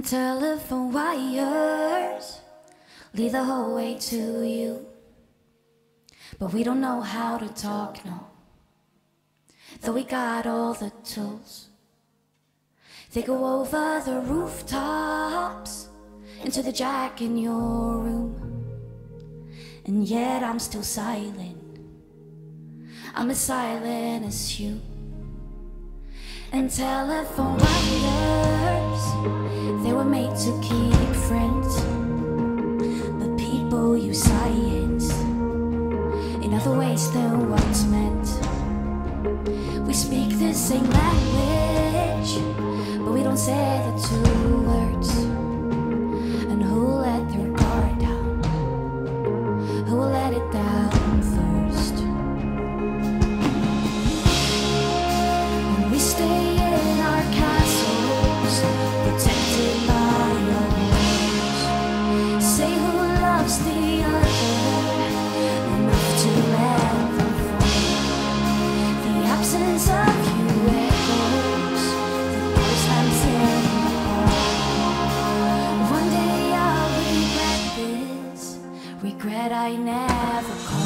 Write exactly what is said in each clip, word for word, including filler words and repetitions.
And telephone wires lead the whole way to you, but we don't know how to talk, no. Though we got all the tools, they go over the rooftops into the jack in your room. And yet I'm still silent, I'm as silent as you. And telephone wires, they were made to keep friends, but people use science in other ways than what's meant. We speak the same language, but we don't say the two words. And who let their guard down? Who will let it down first? And we stay in our castles, protected by our walls. Say who loves the other, enough to let them fall. The absence of you echoes, the door slams in the hall. One day I'll regret this, regret I never called.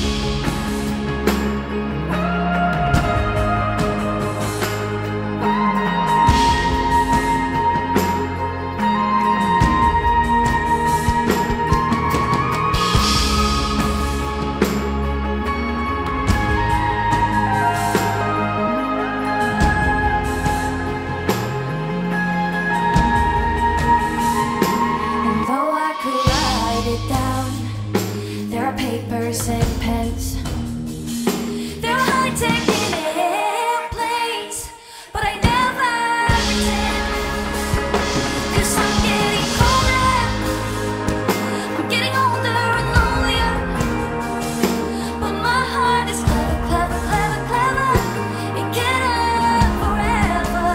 Papers and pens, they're high-tech in airplanes, but I never pretend. 'Cause I'm getting colder, I'm getting older and lonelier, but my heart is clever, clever, clever, clever. It can't end forever.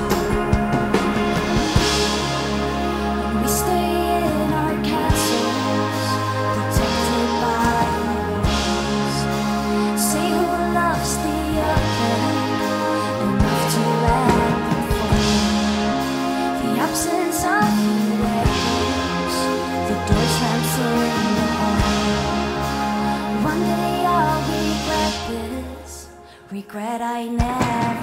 And we stay in our castles, protected by regret I never.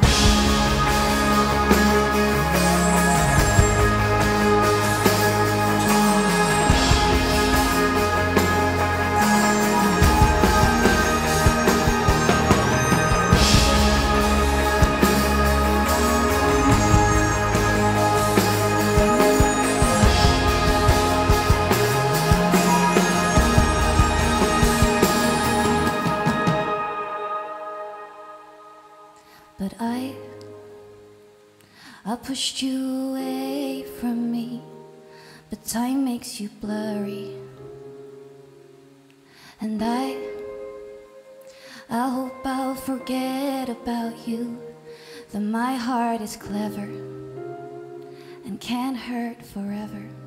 But I, I pushed you away from me, but time makes you blurry. And I, I hope I'll forget about you, that my heart is clever and can't hurt forever.